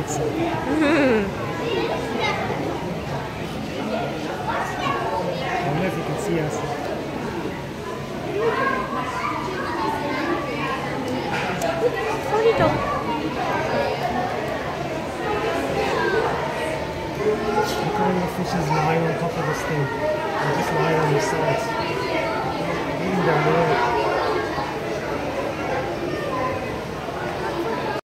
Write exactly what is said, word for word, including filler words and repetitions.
So. I don't know if you can see us. Look at all the fishes lying on top of this thing. They're just lying on the sides. Eating their meal.